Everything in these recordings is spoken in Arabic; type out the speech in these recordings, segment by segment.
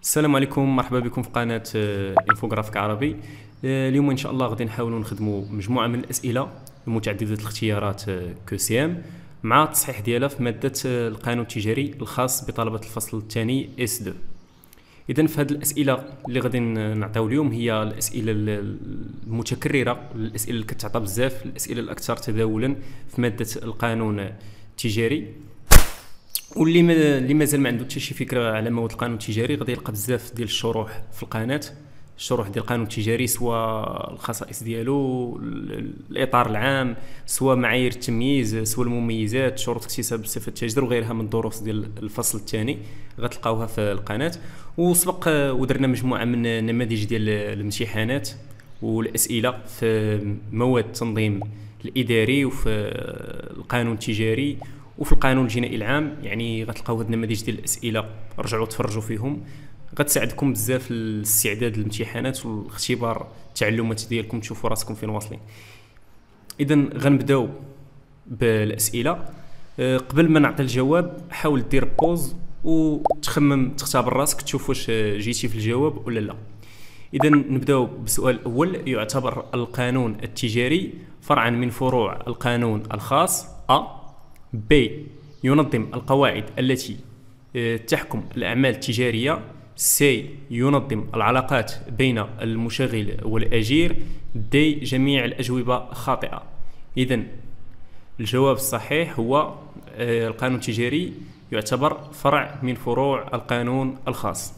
السلام عليكم، مرحبا بكم في قناة انفوغرافيك عربي. اليوم ان شاء الله غادي نحاولوا نخدموا مجموعة من الأسئلة متعددة الاختيارات كو سي ام مع التصحيح ديالها في مادة القانون التجاري الخاص بطلبة الفصل الثاني اس 2. اذا في هذه الأسئلة اللي غادي نعطيو اليوم هي الأسئلة المتكررة، الأسئلة اللي كتعطى بزاف، الأسئلة الأكثر تداولا في مادة القانون التجاري. واللي مازال ما عنده حتى شي فكره على مواد القانون التجاري غادي يلقى بزاف ديال الشروح في القناه، الشروح ديال القانون التجاري، سواء الخصائص ديالو، الاطار العام، سواء معايير التمييز، سواء المميزات، شروط اكتساب صفه التاجر وغيرها من الدروس ديال الفصل الثاني غتلقاوها في القناه. وسبق ودرنا مجموعه من النماذج ديال الامتحانات والاسئله في مواد التنظيم الاداري وفي القانون التجاري وفي القانون الجنائي العام. يعني غتلقاو هاد النماذج ديال الاسئله، رجعوا تفرجوا فيهم، غتساعدكم بزاف لاستعداد الامتحانات والاختبار التعلمات ديالكم، تشوفوا راسكم فين واصلين. اذا غنبداو بالاسئله. قبل ما نعطي الجواب حاول دير بوز وتخمم، تختبر راسك، تشوف واش جيتي في الجواب ولا لا. اذا نبداو بالسؤال الاول. يعتبر القانون التجاري فرعا من فروع القانون الخاص. ب. ينظم القواعد التي تحكم الأعمال التجارية. س. ينظم العلاقات بين المشغل والأجير. د. جميع الأجوبة خاطئة. إذن الجواب الصحيح هو القانون التجاري يعتبر فرع من فروع القانون الخاص.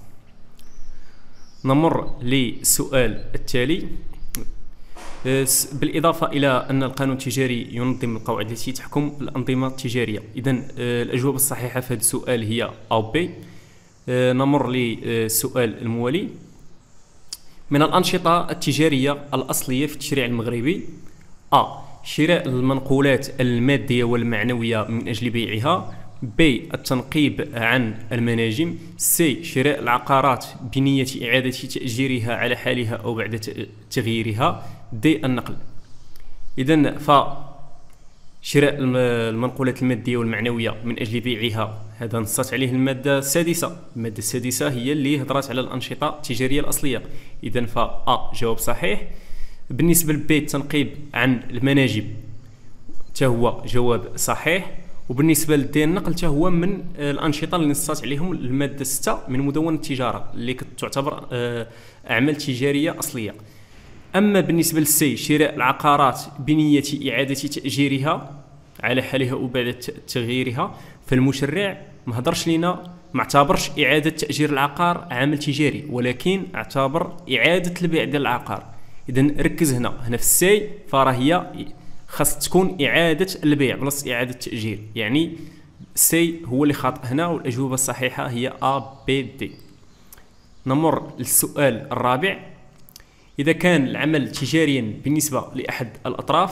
نمر للسؤال التالي. بالإضافة إلى أن القانون التجاري ينظم القواعد التي تحكم الأنظمة التجارية. إذن الأجوبة الصحيحة في هذا السؤال هي أو بي. نمر للسؤال الموالي. من الأنشطة التجارية الأصلية في التشريع المغربي: شراء المنقولات المادية والمعنوية من أجل بيعها. ب. التنقيب عن المناجم. س. شراء العقارات بنية إعادة تأجيرها على حالها أو بعد تغييرها. د. النقل. إذن فشراء المنقولات المادية والمعنوية من أجل بيعها هذا نصت عليه المادة السادسة. المادة السادسة هي اللي هضرات على الأنشطة التجارية الأصلية. إذن جواب صحيح. بالنسبة لب التنقيب عن المناجم هو جواب صحيح. وبالنسبه للدي النقل هو من الانشطه اللي نصات عليهم الماده 6 من مدونه التجاره اللي كتعتبر اعمال تجاريه اصليه. اما بالنسبه للسي شراء العقارات بنيه اعاده تاجيرها على حالها وبعد تغييرها، فالمشرع ما هضرش لينا، ما اعتبرش اعاده تاجير العقار عمل تجاري، ولكن اعتبر اعاده البيع ديال العقار. اذا ركز هنا في السي، فراه هي خاص تكون إعادة البيع بلس إعادة التأجير، يعني سي هو اللي خاطئ هنا، والأجوبة الصحيحة هي A B D. نمر للسؤال الرابع. إذا كان العمل تجاريا بالنسبة لأحد الأطراف،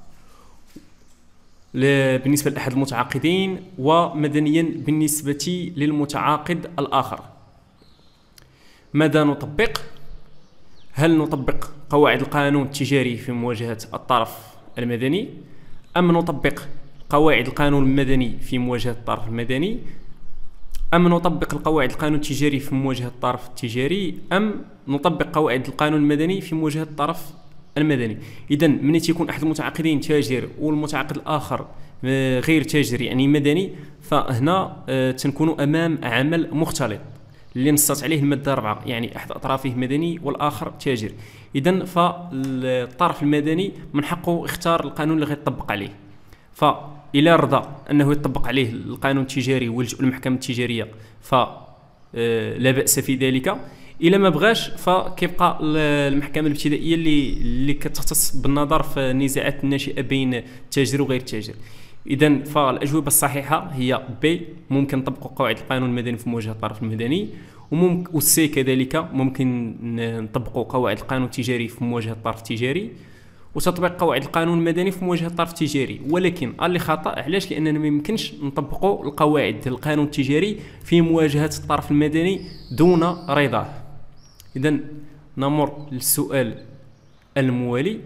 بالنسبة لأحد المتعاقدين، ومدنيا بالنسبة للمتعاقد الآخر، ماذا نطبق؟ هل نطبق قواعد القانون التجاري في مواجهة الطرف المدني، أم نطبق قواعد القانون المدني في مواجهة الطرف المدني، أم نطبق القواعد القانون التجاري في مواجهة الطرف التجاري، أم نطبق قواعد القانون المدني في مواجهة الطرف المدني؟ إذا من يكون أحد المتعاقدين تاجر والمتعاقد الآخر غير تاجر يعني مدني، فهنا تنكون أمام عمل مختلط اللي نصت عليه المادة 4، يعني أحد أطرافه مدني والآخر تاجر. إذن فالطرف المدني من حقه اختار القانون اللي غيطبق عليه، فإلا رضى أنه يطبق عليه القانون التجاري ويلجأ للمحكمة التجارية فلا بأس في ذلك. إلا ما بغاش فكيبقى المحكمة الابتدائية اللي كتختص بالنظر في النزاعات الناشئة بين تاجر وغير تاجر. إذن فالأجوبة الصحيحة هي ب. ممكن نطبق قواعد القانون المدني في مواجهة الطرف المدني، والسي كذلك ممكن نطبق قواعد القانون التجاري في مواجهة الطرف التجاري، وتطبيق قواعد القانون المدني في مواجهة الطرف التجاري. ولكن اللي خطأ علاش؟ لأننا ما يمكنش نطبقوا القواعد ديال القانون التجاري في مواجهة الطرف المدني دون رضاه. إذن نمر للسؤال الموالي.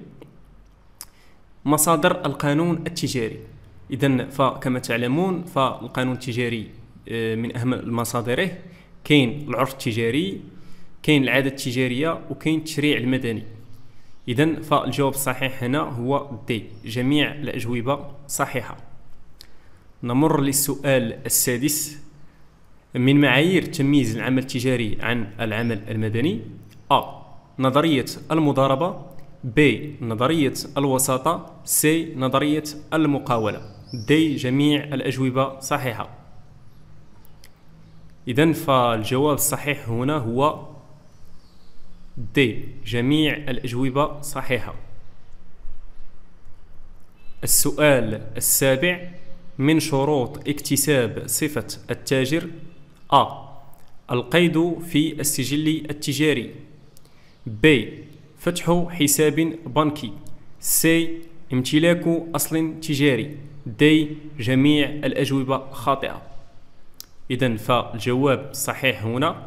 مصادر القانون التجاري. إذن فكما تعلمون فالقانون التجاري من أهم مصادره كاين العرف التجاري، كاين العادة التجارية، وكاين التشريع المدني. إذن فالجواب الصحيح هنا هو دي، جميع الأجوبة صحيحة. نمر للسؤال السادس. من معايير تمييز العمل التجاري عن العمل المدني: أ. نظرية المضاربة، ب. نظرية الوساطة، س. نظرية المقاولة. دي، جميع الأجوبة صحيحة. إذن فالجواب الصحيح هنا هو دي، جميع الأجوبة صحيحة. السؤال السابع. من شروط اكتساب صفة التاجر: أ. القيد في السجل التجاري، ب. فتح حساب بنكي، س. امتلاك أصل تجاري. دي، جميع الأجوبة خاطئة. إذن فالجواب الصحيح هنا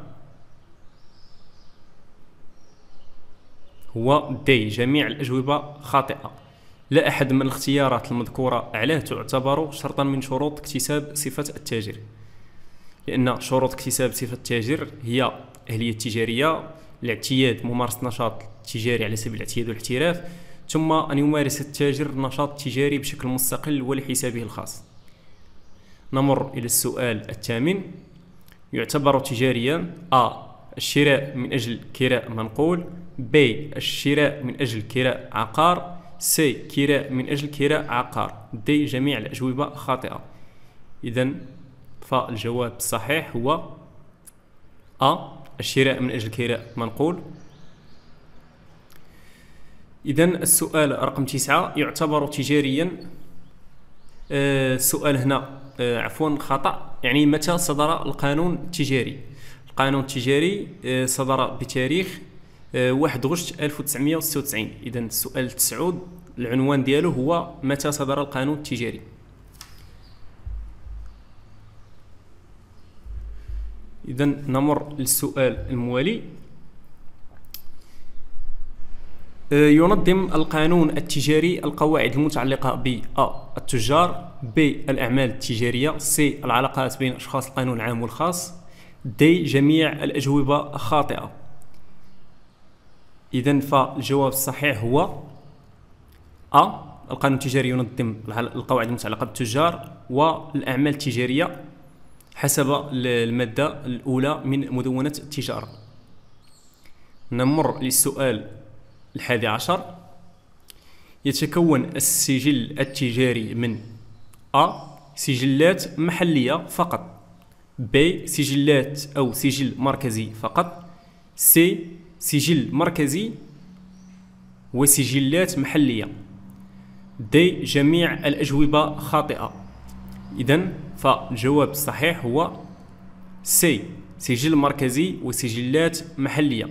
هو دي، جميع الأجوبة خاطئة. لا أحد من الاختيارات المذكورة أعلاه تعتبر شرطا من شروط اكتساب صفة التاجر، لأن شروط اكتساب صفة التاجر هي أهلية تجارية، الاعتياد ممارسة نشاط تجاري على سبيل الاعتياد والاحتراف، ثم أن يمارس التاجر النشاط التجاري بشكل مستقل ولحسابه الخاص. نمر إلى السؤال الثامن. يعتبر تجاريا: أ. الشراء من أجل كراء منقول، ب. الشراء من أجل كراء عقار، س. كراء من أجل كراء عقار. دي، جميع الأجوبة خاطئة. إذن فالجواب الصحيح هو أ. الشراء من أجل كراء منقول. إذن السؤال رقم 9. يعتبر تجاريا. السؤال هنا عفوا خطأ، يعني متى صدر القانون التجاري؟ القانون التجاري صدر بتاريخ 1 غشت 1996. إذن السؤال 9 العنوان ديالو هو متى صدر القانون التجاري. إذن نمر للسؤال الموالي. ينظم القانون التجاري القواعد المتعلقة ب: أ. التجار، ب. الأعمال التجارية، س. العلاقات بين أشخاص القانون العام والخاص. دي، جميع الأجوبة خاطئة. إذن فالجواب الصحيح هو أ. القانون التجاري ينظم القواعد المتعلقة بالتجار والأعمال التجارية حسب المادة الأولى من مدونة التجارة. نمر للسؤال 11. يتكون السجل التجاري من: أ. سجلات محلية فقط، ب. سجلات أو سجل مركزي فقط، س. سجل مركزي وسجلات محلية. دي، جميع الأجوبة خاطئة. إذن فالجواب الصحيح هو س. سجل مركزي وسجلات محلية.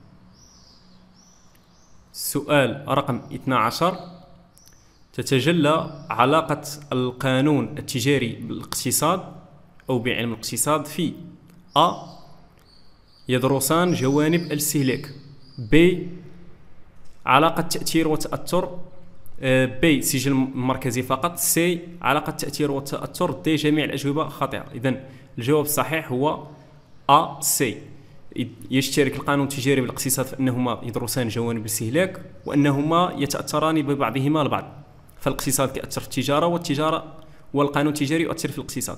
سؤال رقم 12. تتجلى علاقة القانون التجاري بالاقتصاد أو بعلم الاقتصاد في: أ. يدرسان جوانب الاستهلاك، ب. علاقة تأثير وتأثر، ب. سجل مركزي فقط، س. علاقة تأثير وتأثر. دي، جميع الأجوبة خاطئة. إذن الجواب الصحيح هو أ. س. يشترك القانون التجاري بالاقتصاد فإنهما يدرسان جوانب الاستهلاك وأنهما يتأثران ببعضهما البعض، فالاقتصاد كيأثر في التجارة والتجارة والقانون التجاري يؤثر في الاقتصاد.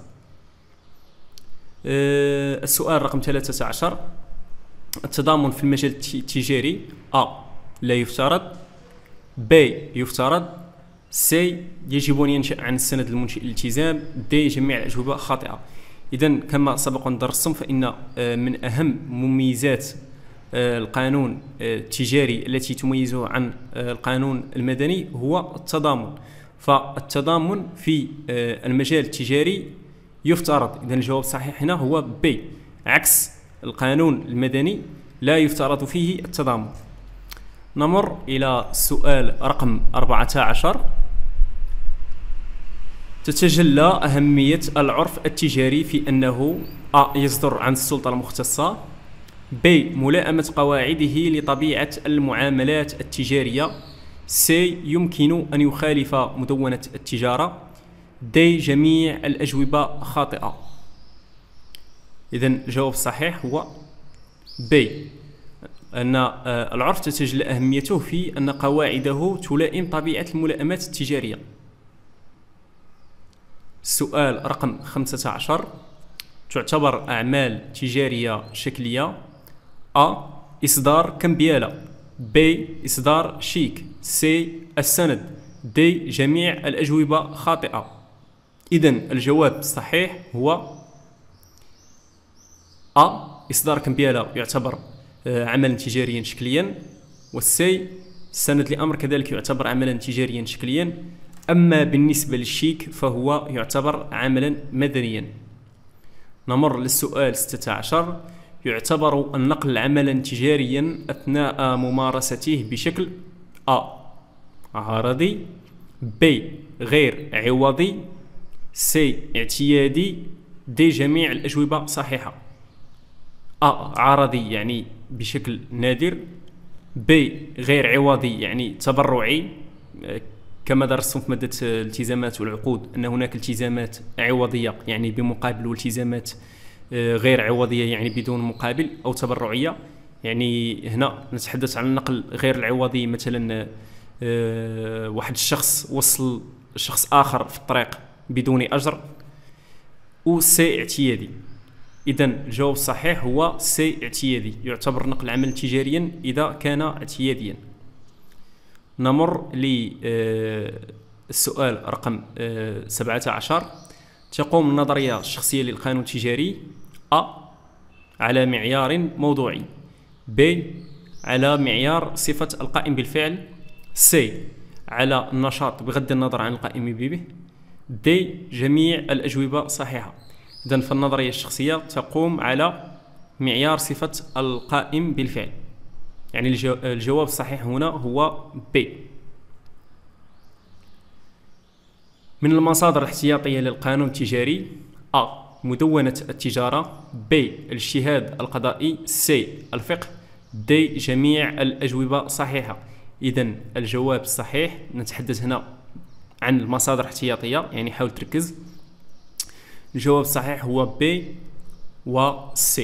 السؤال رقم 13. التضامن في المجال التجاري: أ. لا يفترض، ب. يفترض، س. يجب أن ينشأ عن السند المنشئ الالتزام. دي، جميع الأجوبة خاطئة. إذن كما سبق أن درستم فإن من أهم مميزات القانون التجاري التي تميزه عن القانون المدني هو التضامن. فالتضامن في المجال التجاري يفترض. إذن الجواب الصحيح هنا هو ب، عكس القانون المدني لا يفترض فيه التضامن. نمر إلى السؤال رقم 14. تتجلى أهمية العرف التجاري في أنه: أ. يصدر عن السلطة المختصة، ب. ملائمة قواعده لطبيعة المعاملات التجارية، س. يمكن أن يخالف مدونة التجارة. د. جميع الأجوبة خاطئة. إذن الجواب الصحيح هو بي، أن العرف تتجلى أهميته في أن قواعده تلائم طبيعة الملائمات التجارية. السؤال رقم 15: تعتبر أعمال تجارية شكلية: أ. إصدار كمبيالة، ب. إصدار شيك، س. السند، د. جميع الأجوبة خاطئة. إذن الجواب الصحيح هو أ. إصدار كمبيالة يعتبر عملا تجاريا شكليا، والسي السند لأمر كذلك يعتبر عملا تجاريا شكليا. أما بالنسبة للشيك فهو يعتبر عملا مدنيا. نمر للسؤال 16: يعتبر النقل عملا تجاريا أثناء ممارسته بشكل: أ. عرضي، ب. غير عوضي، س. اعتيادي، د. جميع الأجوبة صحيحة. أ. عرضي يعني بشكل نادر، ب. غير عوضي يعني تبرعي، كما درستم في مادة الالتزامات والعقود أن هناك التزامات عوضية يعني بمقابل، والتزامات غير عوضية يعني بدون مقابل، أو تبرعية. يعني هنا نتحدث عن النقل غير العوضي، مثلا واحد الشخص وصل شخص آخر في الطريق بدون أجر. وسي اعتيادي. إذن الجواب الصحيح هو سي اعتيادي، يعتبر نقل عمل تجاريا إذا كان اعتياديا. نمر للسؤال رقم 17: تقوم النظرية الشخصية للقانون التجاري: أ. على معيار موضوعي، ب. على معيار صفة القائم بالفعل، س. على النشاط بغض النظر عن القائم به، د. جميع الأجوبة صحيحة. إذن فالنظرية الشخصية تقوم على معيار صفة القائم بالفعل، يعني الجواب الصحيح هنا هو ب. من المصادر الاحتياطية للقانون التجاري: أ. مدونة التجارة، ب. الاجتهاد القضائي، س. الفقه، د. جميع الأجوبة صحيحة. إذن الجواب الصحيح، نتحدث هنا عن المصادر الاحتياطية يعني حاول تركز، الجواب الصحيح هو ب و س.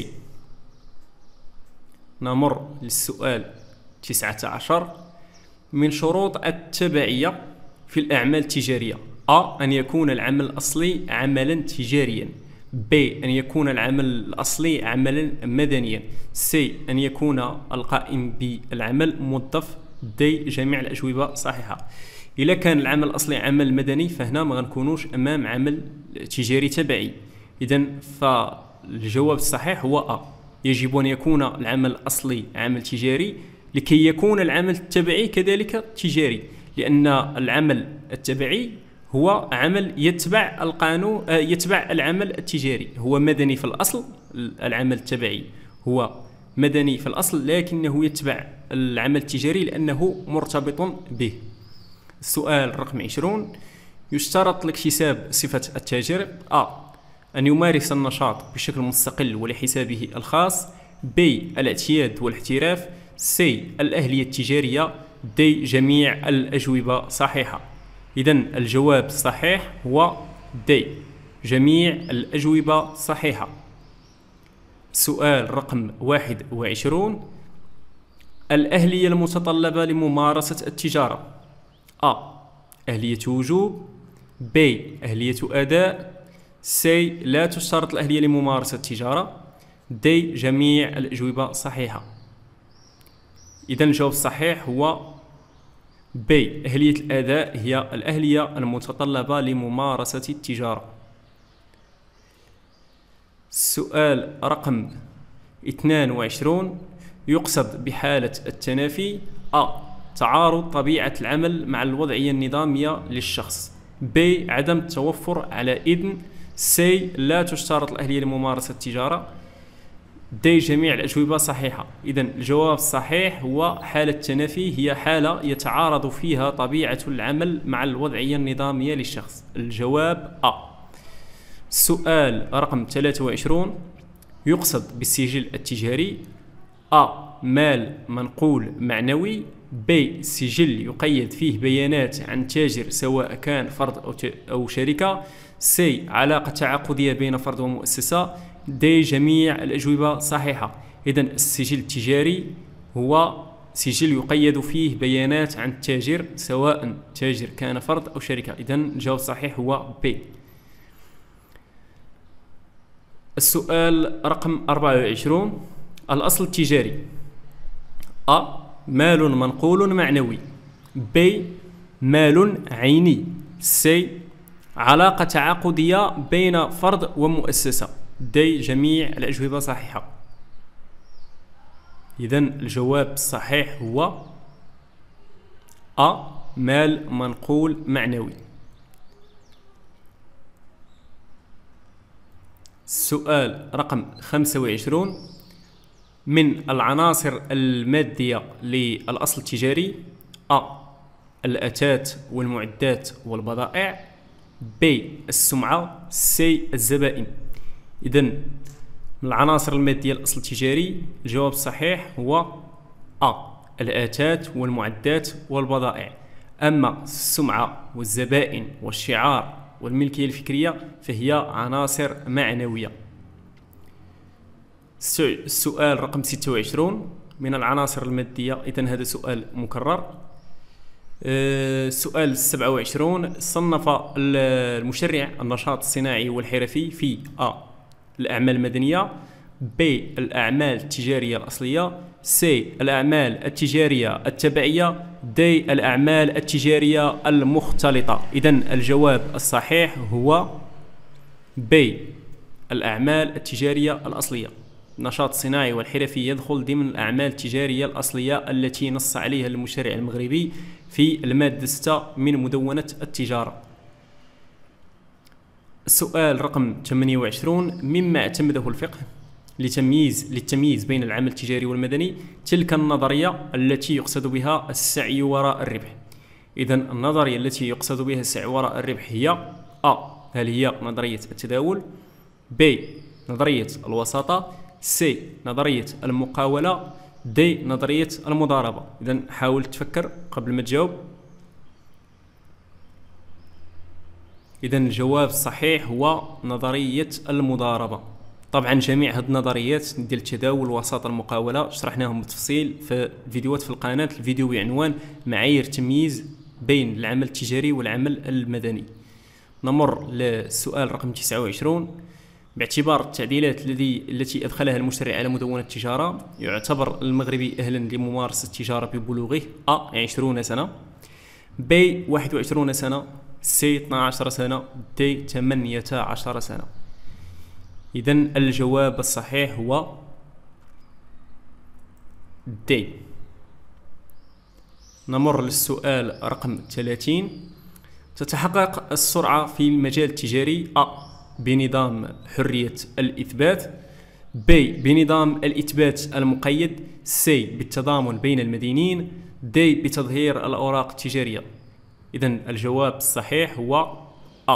نمر للسؤال 19: من شروط التبعية في الأعمال التجارية: أ. أن يكون العمل الأصلي عملا تجاريا، ب. أن يكون العمل الأصلي عملا مدنيا، س. أن يكون القائم بالعمل موظف، د. جميع الأجوبة صحيحة. إذا كان العمل الأصلي عمل مدني فهنا ما غنكونوش أمام عمل تجاري تبعي. إذن فالجواب الصحيح هو أ. يجب أن يكون العمل الأصلي عمل تجاري لكي يكون العمل التبعي كذلك تجاري، لأن العمل التبعي هو عمل يتبع القانون، يتبع العمل التجاري. هو مدني في الأصل، العمل التبعي هو مدني في الأصل لكنه يتبع العمل التجاري لأنه مرتبط به. السؤال رقم 20: يشترط لاكتساب صفة التاجر: أ. أن يمارس النشاط بشكل مستقل ولحسابه الخاص، ب. الاعتياد والاحتراف، س. الأهلية التجارية، د. جميع الأجوبة صحيحة. إذن الجواب الصحيح هو د. جميع الأجوبة صحيحة. سؤال رقم 21: الأهلية المتطلبة لممارسة التجارة: أ. أهلية وجوب، ب. أهلية أداء، س. لا تشترط الأهلية لممارسة التجارة، د. جميع الأجوبة صحيحة. إذن الجواب الصحيح هو ب. أهلية الأداء هي الأهلية المتطلبة لممارسة التجارة. السؤال رقم 22: يقصد بحالة التنافي: أ. تعارض طبيعة العمل مع الوضعية النظامية للشخص، ب. عدم التوفر على إذن، س. لا تشترط الأهلية لممارسة التجارة، د. جميع الأجوبة صحيحة. إذن الجواب الصحيح هو حالة التنافي هي حالة يتعارض فيها طبيعة العمل مع الوضعية النظامية للشخص. الجواب أ. السؤال رقم 23: يقصد بالسجل التجاري: أ. مال منقول معنوي، ب. سجل يقيد فيه بيانات عن تاجر سواء كان فرد أو شركة، س. علاقة تعاقدية بين فرد ومؤسسة، دي جميع الأجوبة صحيحة. إذن السجل التجاري هو سجل يقيد فيه بيانات عن التاجر، سواء تاجر كان فرد أو شركة. إذن الجواب الصحيح هو B. السؤال رقم 24: الأصل التجاري: A مال منقول معنوي، B مال عيني، C علاقة تعاقدية بين فرد ومؤسسة، D جميع الأجوبة صحيحة. إذن الجواب الصحيح هو A مال منقول معنوي. السؤال رقم 25: من العناصر المادية للأصل التجاري: A الأتات والمعدات والبضائع، B السمعة، C الزبائن. إذن من العناصر المادية للأصل التجاري الجواب الصحيح هو A الآتات والمعدات والبضائع. أما السمعة والزبائن والشعار والملكية الفكرية فهي عناصر معنوية. السؤال رقم 26: من العناصر المادية، إذن هذا سؤال مكرر. السؤال 27: صنف المشرع النشاط الصناعي والحرفي في A الأعمال المدنية، B الأعمال التجارية الأصلية، C الأعمال التجارية التبعية، D الأعمال التجارية المختلطة. إذن الجواب الصحيح هو B الأعمال التجارية الأصلية. النشاط الصناعي والحرفي يدخل ضمن الأعمال التجارية الأصلية التي نص عليها المشرع المغربي في المادة 6 من مدونة التجارة. السؤال رقم 28: مما اعتمده الفقه للتمييز بين العمل التجاري والمدني تلك النظرية التي يقصد بها السعي وراء الربح. إذن النظرية التي يقصد بها السعي وراء الربح هي A هل هي نظرية التداول، B نظرية الوساطة، C نظرية المقاولة، D نظرية المضاربة. إذن حاول تفكر قبل ما تجاوب. إذن الجواب الصحيح هو نظرية المضاربة. طبعا جميع هذه النظريات ديال التداول والوساطة المقاولة شرحناهم بالتفصيل في فيديوهات في القناة، الفيديو بعنوان معايير تمييز بين العمل التجاري والعمل المدني. نمر للسؤال رقم 29: باعتبار التعديلات التي أدخلها المشرع على مدونة التجارة يعتبر المغربي أهلا لممارسة التجارة ببلوغه: A 20 سنة، B 21 سنة، C 12 سنة، D 18 سنة. إذن الجواب الصحيح هو D. نمر للسؤال رقم 30: تتحقق السرعة في المجال التجاري: A بنظام حرية الإثبات، B بنظام الإثبات المقيد، C بالتضامن بين المدينين، D بتظهير الأوراق التجارية. إذن الجواب الصحيح هو A.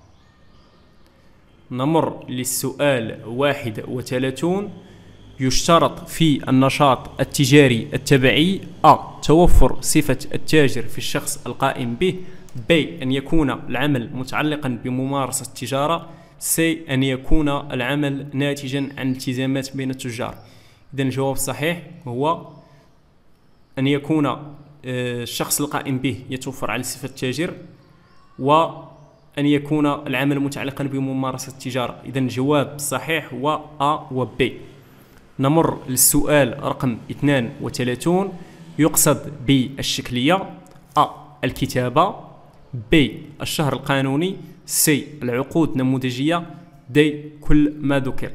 نمر للسؤال 31: يشترط في النشاط التجاري التبعي: A توفر صفة التاجر في الشخص القائم به، B أن يكون العمل متعلقا بممارسة التجارة، C أن يكون العمل ناتجا عن التزامات بين التجار. إذن الجواب الصحيح هو أن يكون الشخص القائم به يتوفر على صفة التاجر، وأن يكون العمل متعلقا بممارسة التجارة. إذن الجواب الصحيح هو A و B. نمر للسؤال رقم 32: يقصد بالشكلية: A الكتابة، B الشهر القانوني، C العقود النموذجية، D كل ما ذكر.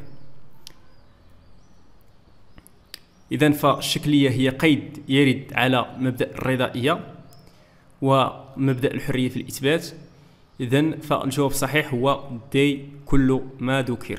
إذن فالشكلية هي قيد يرد على مبدأ الرضائية ومبدأ الحرية في الإثبات. إذن فالجواب الصحيح هو D كل ما ذكر.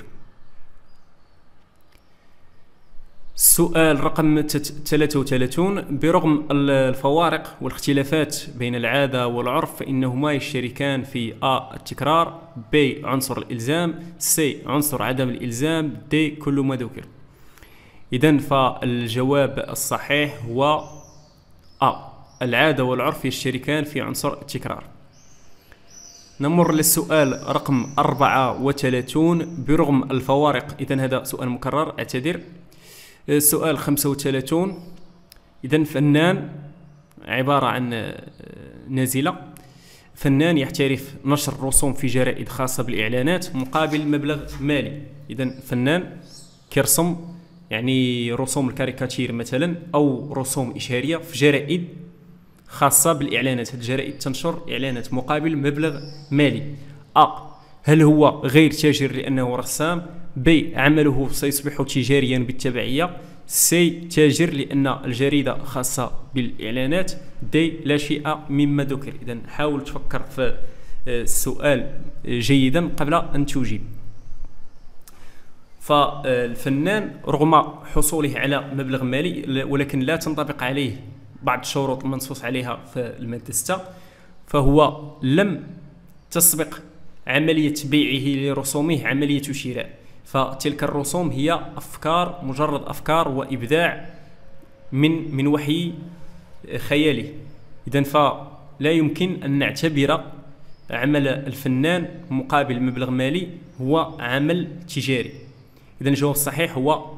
السؤال رقم 33: برغم الفوارق والاختلافات بين العادة والعرف فإنهما يشتركان في A التكرار، B عنصر الإلزام، C عنصر عدم الإلزام، D كل ما ذكر. إذن فالجواب الصحيح هو A العادة والعرف يشتركان في عنصر التكرار. نمر للسؤال رقم 34 برغم الفوارق. إذن هذا سؤال مكرر، اعتذر. السؤال 35. إذن فنان عبارة عن نازلة. فنان يحترف نشر رسوم في جرائد خاصة بالإعلانات مقابل مبلغ مالي. إذن فنان كيرسم يعني رسوم الكاريكاتير مثلا أو رسوم إشهارية في جرائد خاصة بالإعلانات. هذه الجرائد تنشر إعلانات مقابل مبلغ مالي. هل هو غير تاجر لأنه رسام؟ ب. عمله سيصبح تجاريا بالتبعية. سي. تاجر لأن الجريدة خاصة بالإعلانات. دي. لا شيء مما ذكر. إذن حاول تفكر في السؤال جيدا قبل أن تجيب. فالفنان رغم حصوله على مبلغ مالي ولكن لا تنطبق عليه بعض الشروط المنصوص عليها في المادة 6، فهو لم تسبق عملية بيعه لرسومه عملية شراء، فتلك الرسوم هي أفكار، مجرد أفكار وإبداع من وحي خياله. إذن فلا يمكن أن نعتبر عمل الفنان مقابل مبلغ مالي هو عمل تجاري. إذن الجواب الصحيح هو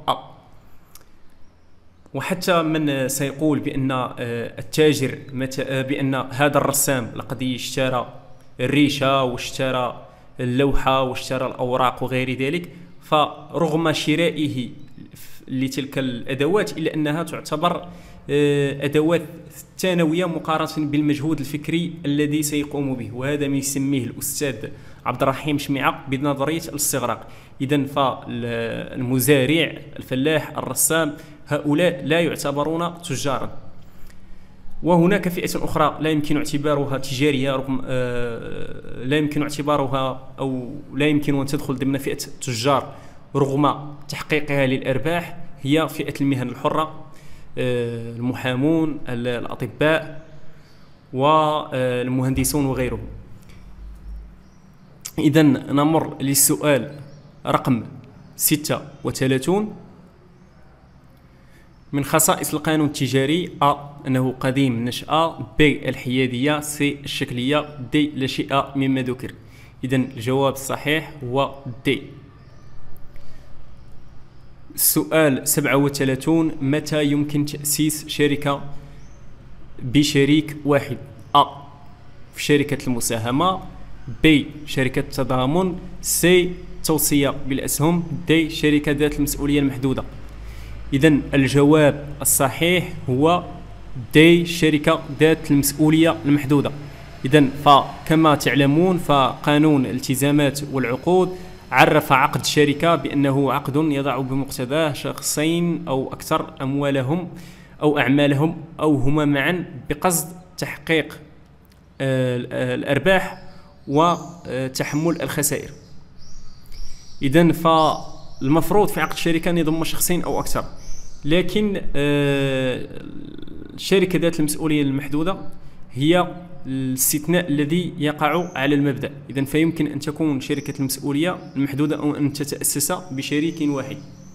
وحتى من سيقول بأن التاجر بأن هذا الرسام لقد اشترى الريشة واشترى اللوحة واشترى الأوراق وغير ذلك، فرغم شرائه لتلك الأدوات إلا أنها تعتبر أدوات ثانوية مقارنة بالمجهود الفكري الذي سيقوم به، وهذا ما يسميه الأستاذ عبد الرحيم شميعة بنظرية الاستغراق. إذن فالمزارع، الفلاح، الرسام، هؤلاء لا يعتبرون تجارا. وهناك فئة أخرى لا يمكن اعتبارها تجارية رغم لا يمكن اعتبارها أو لا يمكن أن تدخل ضمن فئة التجار رغم تحقيقها للأرباح، هي فئة المهن الحرة، المحامون، الأطباء والمهندسون وغيرهم. إذن نمر للسؤال رقم 36. من خصائص القانون التجاري: أنه قديم النشأة، ب. الحيادية، س. الشكلية، د. لا شيء مما ذكر. إذن الجواب الصحيح هو د. السؤال 37. متى يمكن تأسيس شركة بشريك واحد؟ في شركة المساهمة، ب. شركة التضامن، س. توصية بالأسهم، د. شركة ذات المسؤولية المحدودة. إذن الجواب الصحيح هو د. شركة ذات المسؤولية المحدودة. إذن فكما تعلمون فقانون الالتزامات والعقود عرف عقد شركة بأنه عقد يضع بمقتضاه شخصين أو أكثر أموالهم أو أعمالهم أو هما معا بقصد تحقيق الأرباح وتحمل الخسائر. إذن فالمفروض في عقد الشركة أن يضم شخصين أو أكثر، لكن الشركة ذات المسؤولية المحدودة هي الاستثناء الذي يقع على المبدأ. إذن فيمكن أن تكون شركة المسؤولية المحدودة أو أن تتأسس بشريك واحد،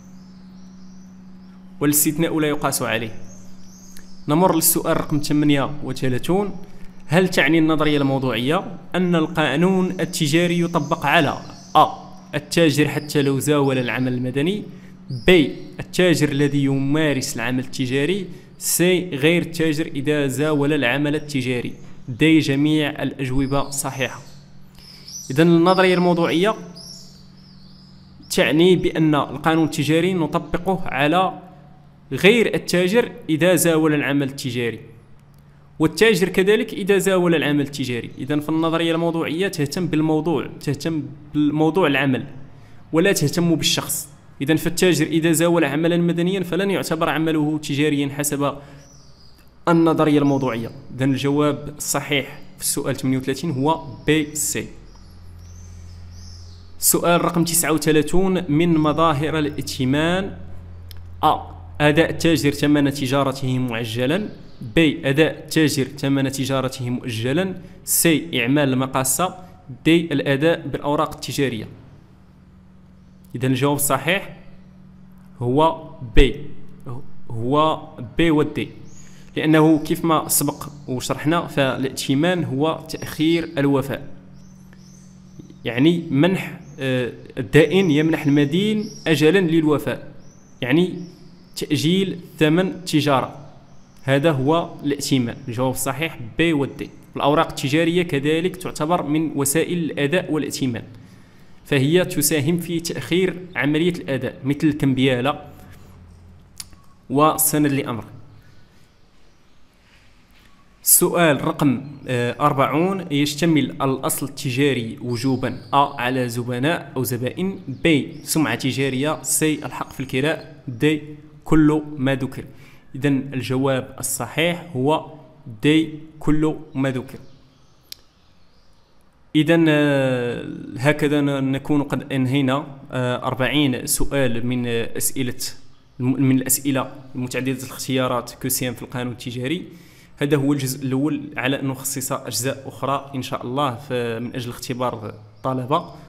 والاستثناء لا يقاس عليه. نمر للسؤال رقم 38. هل تعني النظرية الموضوعية أن القانون التجاري يطبق على التاجر حتى لو زاول العمل المدني، ب. التاجر الذي يمارس العمل التجاري، س. غير التاجر إذا زاول العمل التجاري، د. جميع الأجوبة صحيحة. إذن النظرية الموضوعية تعني بأن القانون التجاري نطبقه على غير التاجر إذا زاول العمل التجاري، والتاجر كذلك إذا زاول العمل التجاري. إذن فالنظرية الموضوعية تهتم بالموضوع العمل ولا تهتم بالشخص. إذن فالتاجر إذا زاول عملا مدنيا فلن يعتبر عمله تجاريا حسب النظرية الموضوعية. إذن الجواب الصحيح في السؤال 38 هو ب. س. سؤال رقم 39. من مظاهر الائتمان: أداء التاجر ثمن تجارته معجلا، ب. أداء التاجر ثمن تجارته مؤجلا، س. إعمال المقاصة، د. الأداء بالأوراق التجارية. إذن الجواب الصحيح هو ب. والد، لأنه كيف ما سبق وشرحنا فالائتمان هو تأخير الوفاء. يعني منح الدائن يمنح المدين أجلا للوفاء، يعني تأجيل ثمن التجارة، هذا هو الائتمان. الجواب الصحيح ب و د. الأوراق التجارية كذلك تعتبر من وسائل الأداء والائتمان، فهي تساهم في تأخير عملية الأداء مثل الكمبيالة والسند لأمر. السؤال رقم 40: يشتمل الأصل التجاري وجوبا أ على زبناء أو زبائن، ب سمعة تجارية، س الحق في الكراء، د كل ما ذكر. إذن الجواب الصحيح هو د كل ما ذكر. إذن هكذا نكون قد أنهينا 40 سؤال من الأسئلة المتعددة الاختيارات كوسيام في القانون التجاري. هذا هو الجزء الأول، على أن نخصص أجزاء أخرى إن شاء الله من أجل اختبار الطلبة.